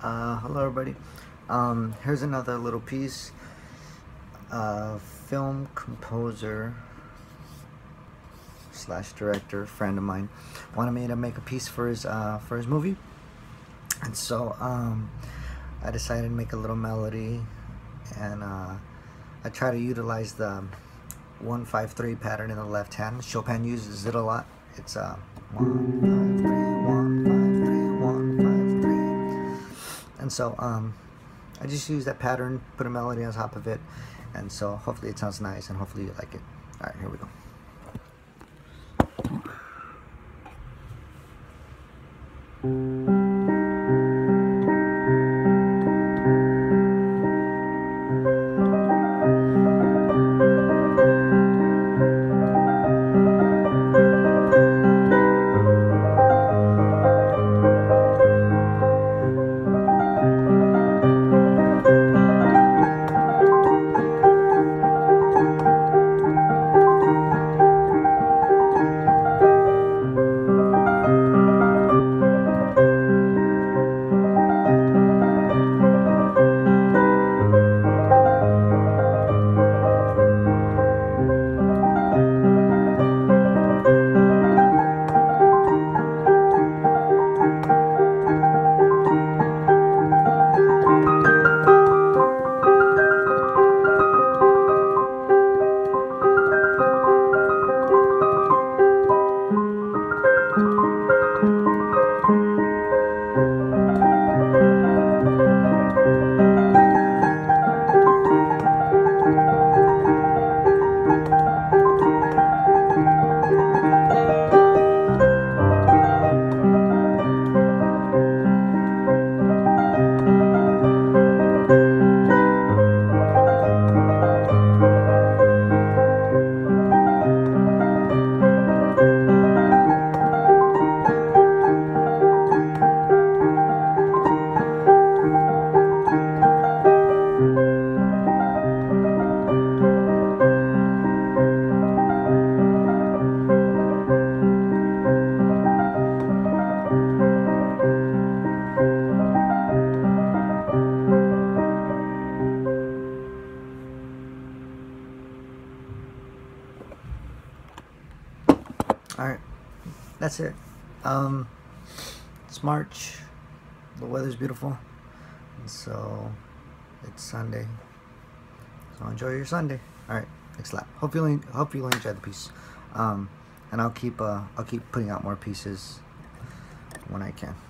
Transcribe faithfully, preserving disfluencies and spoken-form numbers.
Uh, hello everybody. Um, here's another little piece. Uh, film composer slash director, friend of mine, wanted me to make a piece for his uh, for his movie, and so um, I decided to make a little melody, and uh, I try to utilize the one five three pattern in the left hand. Chopin uses it a lot. It's uh, one five three, one five three, one five three, and so um, I just use that pattern, put a melody on top of it, and so hopefully it sounds nice, and hopefully you like it. All right, here we go. Alright, that's it. Um, it's March, the weather's beautiful, and so it's Sunday, so enjoy your Sunday. Alright, next lap. Hope you'll, hope you'll enjoy the piece, um, and I'll keep, uh, I'll keep putting out more pieces when I can.